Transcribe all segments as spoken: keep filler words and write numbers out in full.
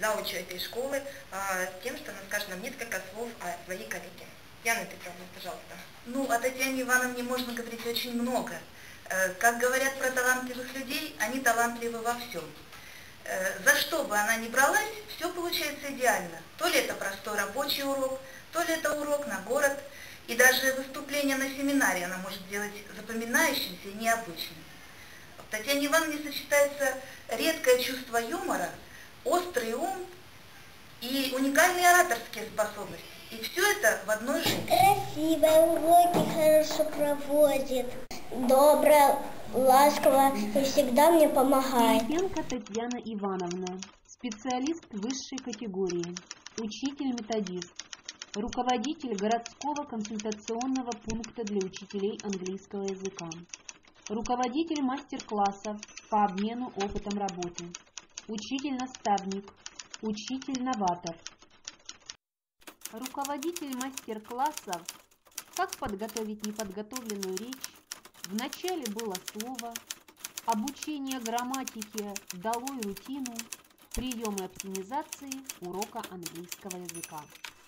заучу этой школы а, с тем, что она скажет нам несколько слов о своей коллеге. Яна Петровна, пожалуйста. Ну, о Татьяне Ивановне можно говорить очень много. Как говорят про талантливых людей, они талантливы во всем. За что бы она ни бралась, все получается идеально. То ли это простой рабочий урок, то ли это урок на город. И даже выступление на семинаре она может сделать запоминающимся и необычным. В Татьяне Ивановне сочетается редкое чувство юмора, острый ум и уникальные ораторские способности. И все это в одной женщине. Красивая, уроки хорошо проводит, добрая, ласковая и всегда мне помогает. Филипенко Татьяна Ивановна, специалист высшей категории, учитель-методист, руководитель городского консультационного пункта для учителей английского языка, руководитель мастер-классов по обмену опытом работы, учитель-наставник, учитель-новатор. Руководитель мастер-классов «Как подготовить неподготовленную речь», «В начале было слово», «Обучение грамматике, долой рутину», «Приемы оптимизации урока английского языка».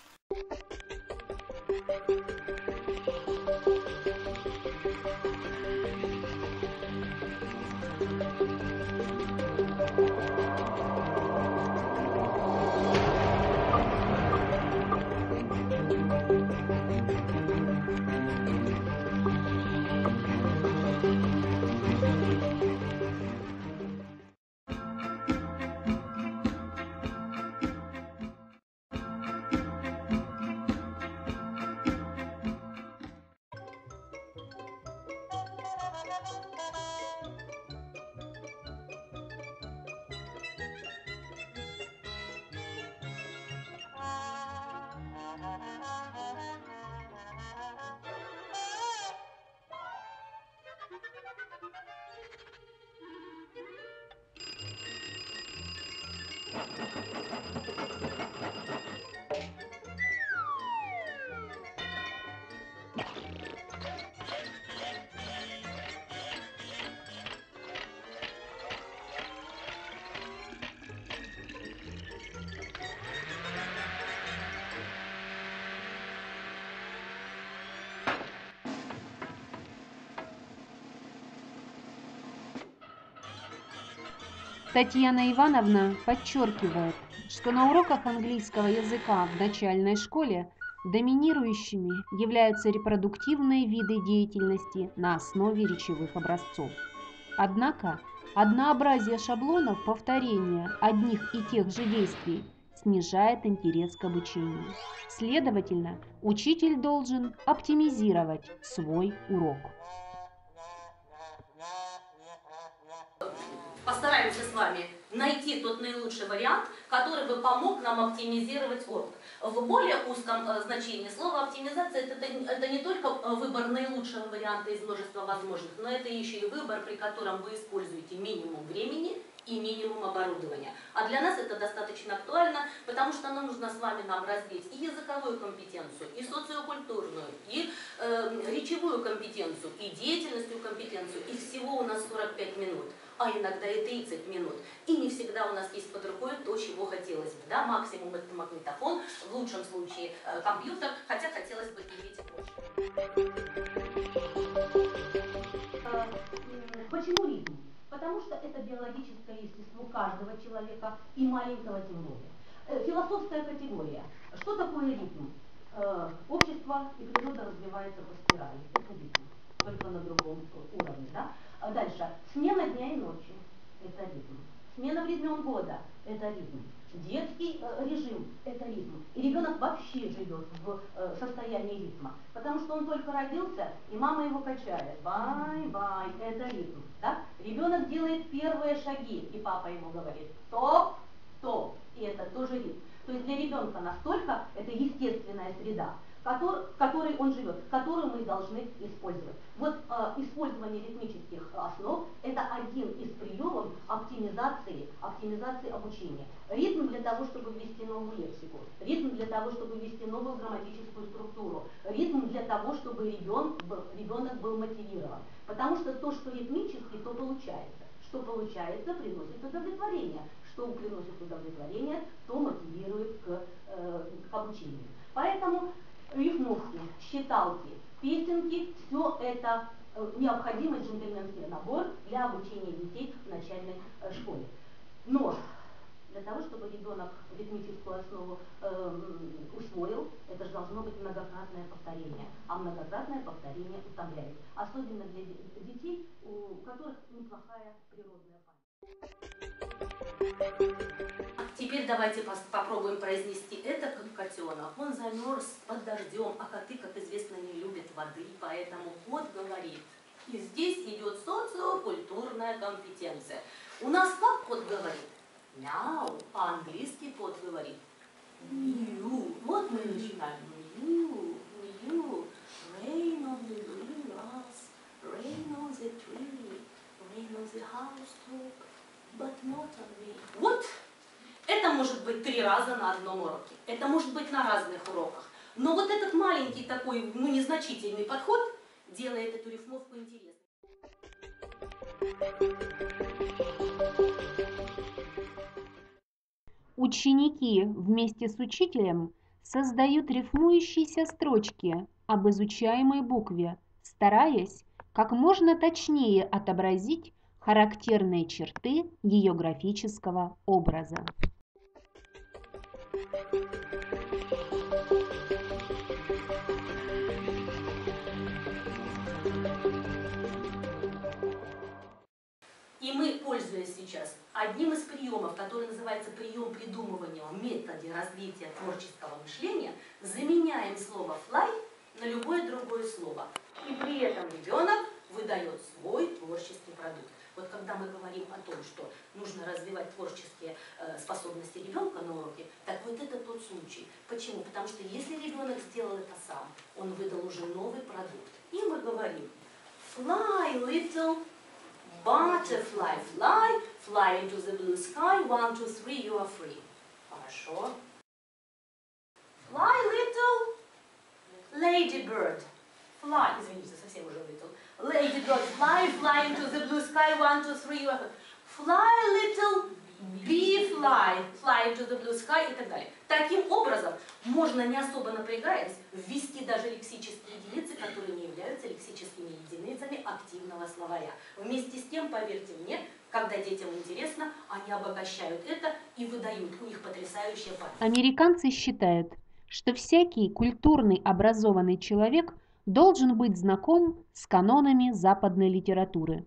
Татьяна Ивановна подчеркивает, что на уроках английского языка в начальной школе доминирующими являются репродуктивные виды деятельности на основе речевых образцов. Однако однообразие шаблонов повторения одних и тех же действий снижает интерес к обучению. Следовательно, учитель должен оптимизировать свой урок. Постараемся с вами найти тот наилучший вариант, который бы помог нам оптимизировать урок. В более узком э, значении слова оптимизация это, это не только выбор наилучшего варианта из множества возможных, но это еще и выбор, при котором вы используете минимум времени и минимум оборудования. А для нас это достаточно актуально, потому что нам нужно с вами нам развить и языковую компетенцию, и социокультурную, и э, речевую компетенцию, и деятельностную компетенцию. И всего у нас сорок пять минут. А иногда и тридцать минут. И не всегда у нас есть под рукой то, чего хотелось бы. Да? Максимум это магнитофон, в лучшем случае э, компьютер, хотя хотелось бы иметь и больше. Э, почему ритм? Потому что это биологическое естество каждого человека и маленького тем более. Э, философская категория. Что такое ритм? Э, общество и природа развиваются по спирали. Это ритм. Только на другом уровне. Да? А дальше. Смена дня и ночи. Это ритм. Смена времен года. Это ритм. Детский э, режим. Это ритм. И ребенок вообще живет в э, состоянии ритма. Потому что он только родился, и мама его качает. Бай-бай. Это ритм. Да? Ребенок делает первые шаги, и папа ему говорит стоп, стоп. И это тоже ритм. То есть для ребенка настолько это естественная среда, в которой он живет, которую мы должны использовать. Вот э, использование ритмических основ – это один из приемов оптимизации, оптимизации обучения. Ритм для того, чтобы ввести новую лексику, ритм для того, чтобы ввести новую грамматическую структуру, ритм для того, чтобы ребенок, ребенок был мотивирован. Потому что то, что ритмически, то получается. Что получается, приносит удовлетворение. что приносит удовлетворение, то мотивирует к, э, к обучению. Поэтому рифмовки, считалки, песенки, все это э, необходимый джентльменский набор для обучения детей в начальной э, школе. Но для того, чтобы ребенок ритмическую основу э, усвоил, это же должно быть многократное повторение. А многократное повторение утомляет. Особенно для детей, у которых неплохая природная память. Теперь давайте попробуем произнести это как котенок. Он замерз под дождем, а коты, как известно, не любят воды, поэтому кот говорит. И здесь идет социокультурная компетенция. У нас как кот говорит? Мяу, а английский кот говорит мью. Вот мы начинаем. Мью, мью. Rain on the green grass, rain on the tree, rain on the house top, but not on me. Вот. Это может быть три раза на одном уроке. Это может быть на разных уроках. Но вот этот маленький такой, ну, незначительный подход делает эту рифмовку интересной. Ученики вместе с учителем создают рифмующиеся строчки об изучаемой букве, стараясь как можно точнее отобразить характерные черты ее графического образа. И мы, пользуясь сейчас одним из приемов, который называется прием придумывания в методе развития творческого мышления, заменяем слово fly на любое другое слово. И при этом ребенок выдает свой творческий продукт. Вот когда мы говорим о том, что нужно развивать творческие э, способности ребенка на уроке, так вот это тот случай. Почему? Потому что если ребенок сделал это сам, он выдал уже новый продукт. И мы говорим fly, little butterfly, fly, fly into the blue sky, one, two, three, you are free. Хорошо. Fly, little ladybird. Fly, извините, совсем уже little. Ladybird, fly, fly into the blue sky, one, two, three, you are free. Fly, little bee, fly, fly into the blue sky и так далее. Таким образом, можно, не особо напрягаясь, ввести даже лексические единицы, которые не являются лексическими единицами активного словаря. Вместе с тем, поверьте мне, когда детям интересно, они обогащают это и выдают, у них потрясающая память. Американцы считают, что всякий культурный образованный человек должен быть знаком с канонами западной литературы.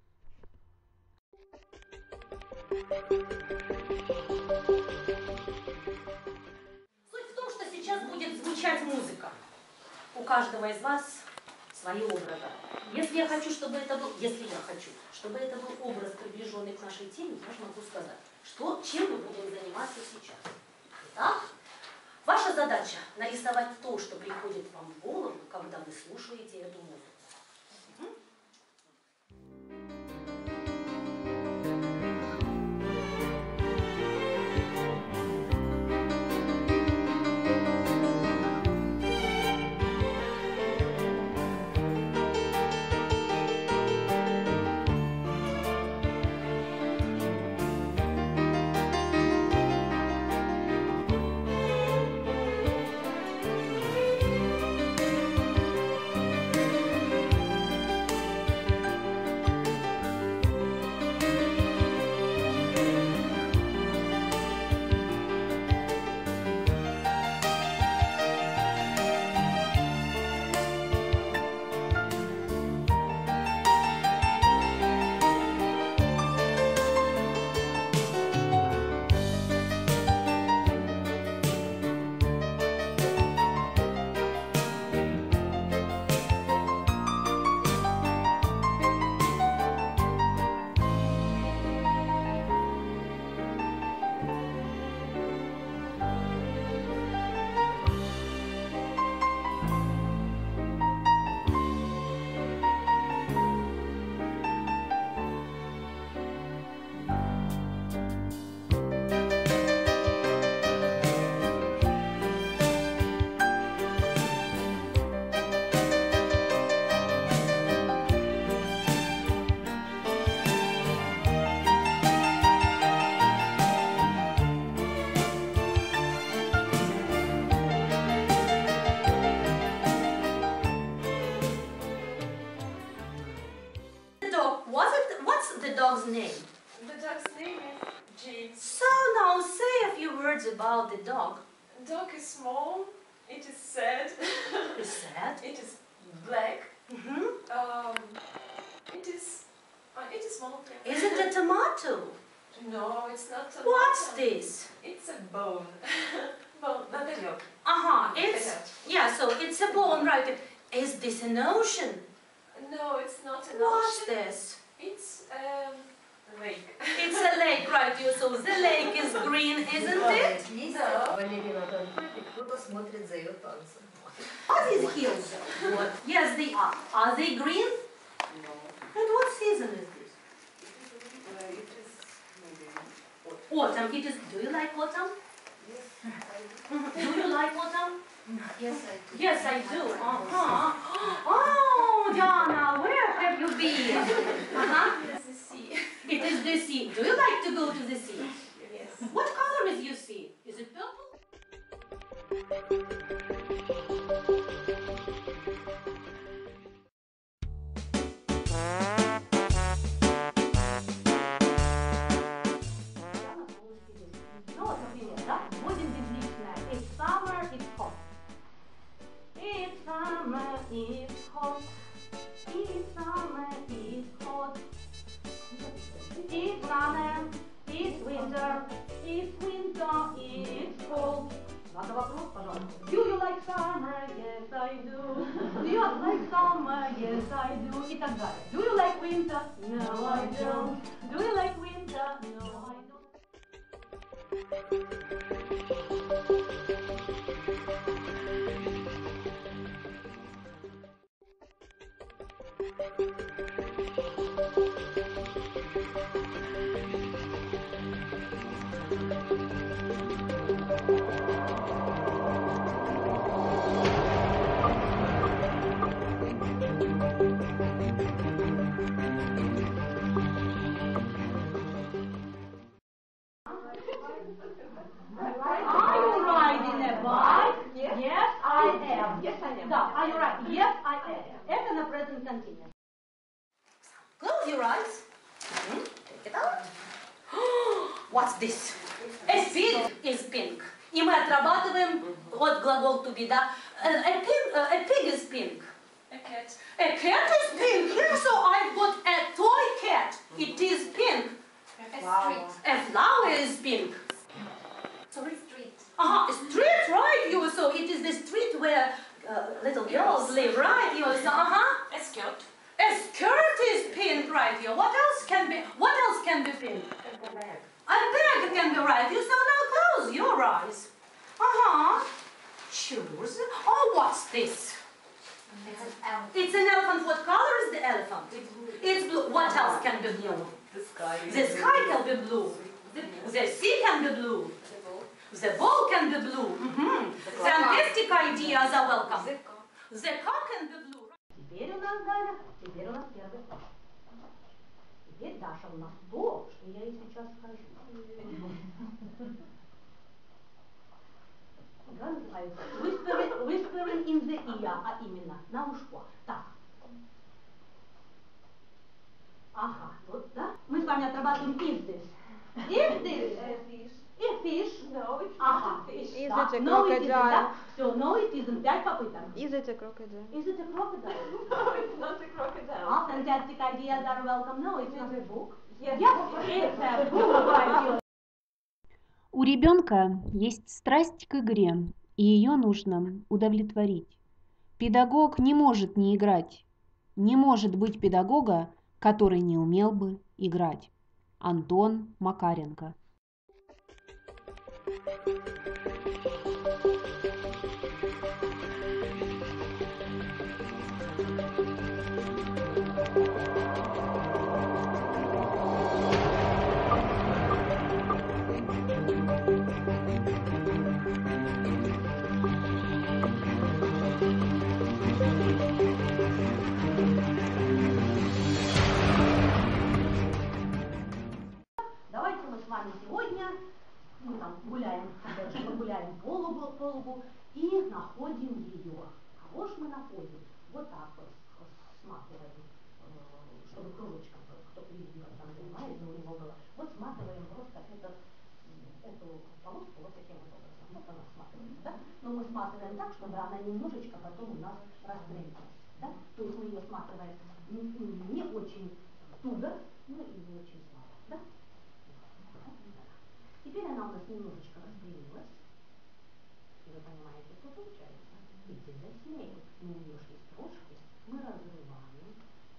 Звучать музыка. У каждого из вас свои образы. Если я хочу, чтобы это был, если я хочу, чтобы это был образ, приближенный к нашей теме, я же могу сказать, что, чем мы будем заниматься сейчас. Итак, ваша задача нарисовать то, что приходит вам в голову, когда вы слушаете эту музыку. The dog's name is James. So now say a few words about the dog. Dog is small. It is sad. Is sad? It is black. Mm-hmm. Um, it is. Uh, it is small. Yeah. Is it a tomato? No, it's not. A What's tomato. this? It's a bone. Bone, not a dog. Uh-huh, it's, yeah, so it's a bone, right? Is this an ocean? No, it's not an What's ocean. this? It's um, a lake. It's a lake, right? You so the lake is green, isn't it? No. Балерина танцует, и кто-то смотрит за ее танцем. What is hills? What? Yes, they are. Are they green? No. And what season is this? Uh, it is maybe Autumn. It is. Do you like autumn? Yes, Do you like autumn? yes, I do. Yes, I do. Uh-huh. Oh, Diana, where have you been? Uh-huh. It's the sea. It is the sea. Do you like to go to the sea? Yes. What color is your sea? Is it purple? Ну, например, да? Будем безличное. It's summer, it's hot. It's summer, it's hot. It's summer, it's hot. It's summer, it's winter. It's winter, it's cold. Надо вопрос, пожалуйста. Do you like summer? Yes, I do. Do you like summer? Yes, I do. И так далее. Do you like winter? No, I don't. Do you like winter? No, I don't. Are you riding a bike? Yes. Yes, I am. Yes, I am. Да, are you right? Yes, I am. Это на present continuous. Close your eyes. Mhm. Take it out. What's this? A pig is pink. И мы отрабатываем вот глагол to be, да? A pig, a pig is pink. A cat. A cat is pink. Here, so I've got a toy cat. It is pink. A Wow. street. A flower is pink. So it's street. Uh-huh, street, right? You so it is the street where uh, little girls live, right? You so uh-huh. A skirt. A skirt is pink, right? You. What else can be? What else can be pink? A bag. A bag can be right. You so now close your eyes. Uh-huh. Shoes. Oh, what's this? It's an elephant. It's an elephant. What color is the elephant? It's blue. What else can be blue? The sky. The sky can be blue. The, the sea can be blue. The ball can be blue. Mm-hmm. Fantastic ideas are welcome. The car can be blue. Теперь у нас, Галя, теперь у нас первый класс. Теперь, Даша, у нас то, что я ей сейчас скажу. Игра называется Whispering, whispering in the ear, а именно на ушко. Так. Ага, вот, да? Мы с вами отрабатываем if this. If this. If fish. No, it's Ага. not a fish. Is Да. it a No, it isn't, crocodile? да? Все, no, it isn't. Пять попыток. Is it a crocodile? Is it a crocodile? No, it's not a crocodile. Ah, fantastic ideas are welcome. No, it's not a book. Yes. Yes, it's a book. Right? У ребенка есть страсть к игре, и ее нужно удовлетворить. Педагог не может не играть. Не может быть педагога, который не умел бы играть. Антон Макаренко. Давайте мы с вами сегодня, мы там гуляем, типа гуляем по лугу, по лугу и находим ее. Кого ж мы находим? Вот так вот сматываем, чтобы кружочком, кто видел, там, понимаете, у него было. Вот сматываем просто этот, эту полоску вот таким вот образом. Вот она сматывается, да? Но мы сматываем так, чтобы она немножечко потом у нас распрямилась, да? То есть мы ее сматываем не, не очень туго, ну и не очень слабо, да? Теперь она у нас немножечко распрямилась. И вы понимаете, что получается? It is a snail. У нее же есть рожки. Мы разрываем.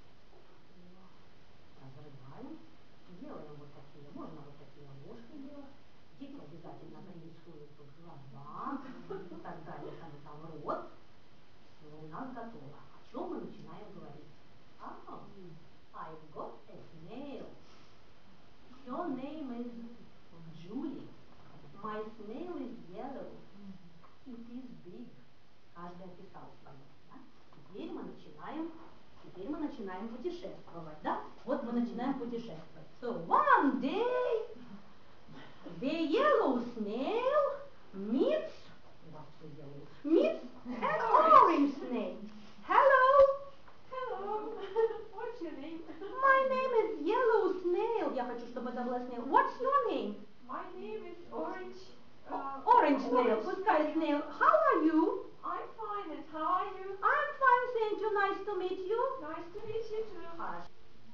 Разрываем. Делаем вот такие, можно вот такие ложки делать. Дети обязательно нарисуют тут глаза и так далее, там, там рот. Все у нас готово. О чем мы начинаем говорить? Oh, I've got a snail. Your name is Julie. My snail is yellow. It is big. Каждый описал свое, да? Теперь мы начинаем, теперь мы начинаем путешествовать, да? Вот мы начинаем путешествовать. So one day the yellow snail meets what's the yellow? Meets an orange snail. Hello. Hello. What's your name? My name is Yellow Snail. Я хочу, чтобы это было snail. What's your name? My name is Orange. Uh, Orange snail. Пускай snail. How are you? I'm fine. And how are you? I'm fine, thank you. Nice to meet you. Nice to meet you too. Хорошо.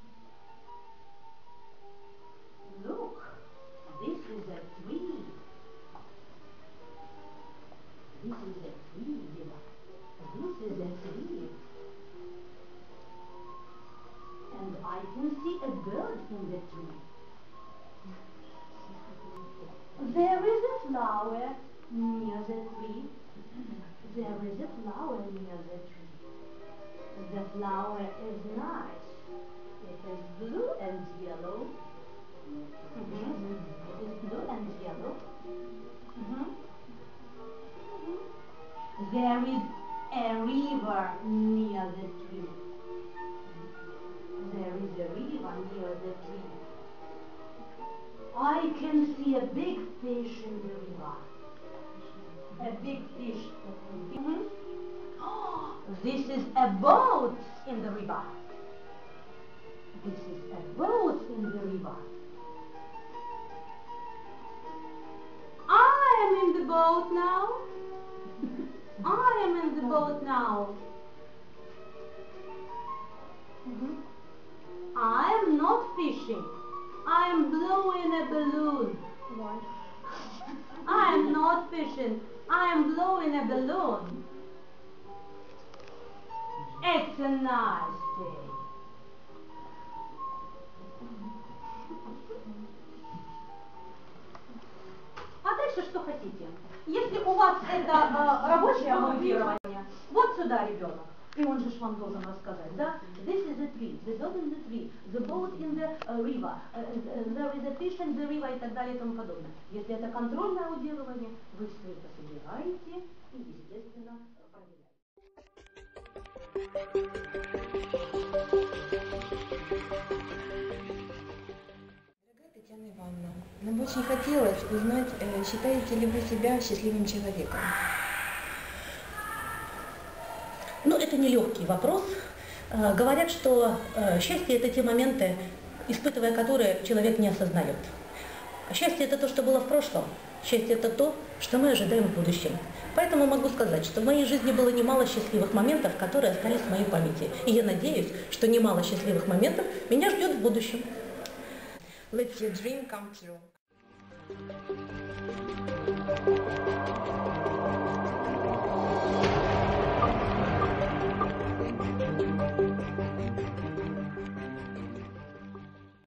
Look, this is a tree. This is a tree, Deva. This is a tree. And I can see a bird in the tree. There is a flower near the tree. There is a flower near the tree. The flower is nice. It is blue and yellow. Mm-hmm. It is blue and yellow. Mm-hmm. Mm-hmm. There is a river near the tree. There is a river near the tree. I can see a big fish in the river. A big fish. Mm-hmm. Oh, this is a boat in the river. This is a boat in the river. I am in the boat now. I am in the boat now. Mm-hmm. I am not fishing. I am blowing a balloon. What? I am not fishing. I am blowing a balloon. It's a nice day. А дальше что хотите? Если у вас это э, рабочее монтирование, вот сюда ребенок. И он же вам должен рассказать, да? This is a tree, the dog in the tree, the boat in the uh, river, uh, uh, there is a fish in the river и так далее и тому подобное. Если это контрольное аудирование, вы все это собираете и, естественно, проверяете. Дорогая Татьяна Ивановна, нам бы очень хотелось узнать, э, считаете ли вы себя счастливым человеком? Ну, это нелегкий вопрос. Говорят, что счастье – это те моменты, испытывая которые человек не осознает. Счастье – это то, что было в прошлом. Счастье – это то, что мы ожидаем в будущем. Поэтому могу сказать, что в моей жизни было немало счастливых моментов, которые остались в моей памяти. И я надеюсь, что немало счастливых моментов меня ждет в будущем. Let your dream come true.